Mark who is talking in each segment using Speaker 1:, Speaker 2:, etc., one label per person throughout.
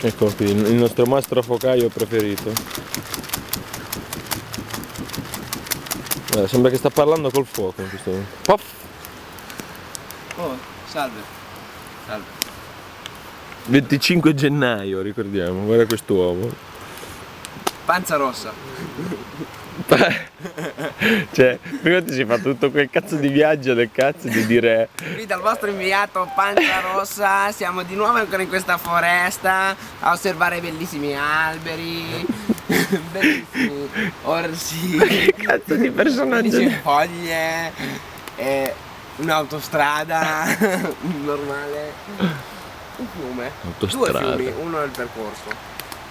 Speaker 1: Ecco qui, il nostro mastro focaio preferito. Sembra che sta parlando col fuoco in questo momento. Puff!
Speaker 2: Oh, salve. Salve.
Speaker 1: 25 gennaio, ricordiamo, guarda quest'uomo.
Speaker 2: Panza rossa.
Speaker 1: Cioè, prima ti si fa tutto quel cazzo di viaggio del cazzo di dire...
Speaker 2: Qui dal vostro inviato Panza Rossa siamo di nuovo ancora in questa foresta a osservare bellissimi alberi, bellissimi orsi,
Speaker 1: Che cazzo di personaggio?
Speaker 2: bellissime foglie, e un'autostrada normale, un fiume,
Speaker 1: Autostrada.
Speaker 2: 2 fiumi, uno è il percorso.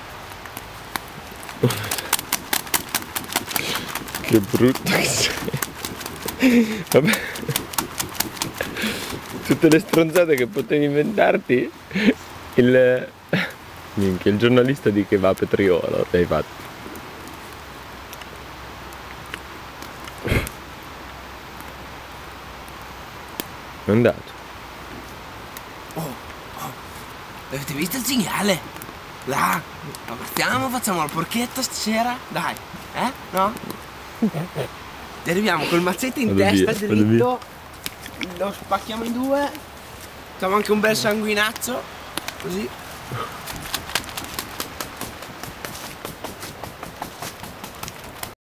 Speaker 1: Che brutto che sei. Vabbè. Tutte le stronzate che potevi inventarti, minchia, il giornalista di che va a Petriolo, l'hai fatto. È andato.
Speaker 2: Oh, avete visto il cinghiale? Là, lo partiamo, facciamo la porchetta stasera? Dai, no? Ti arriviamo col mazzetto in
Speaker 1: Vado
Speaker 2: testa,
Speaker 1: via, vado
Speaker 2: dritto, lo spacchiamo in due, facciamo anche un bel sanguinazzo, così.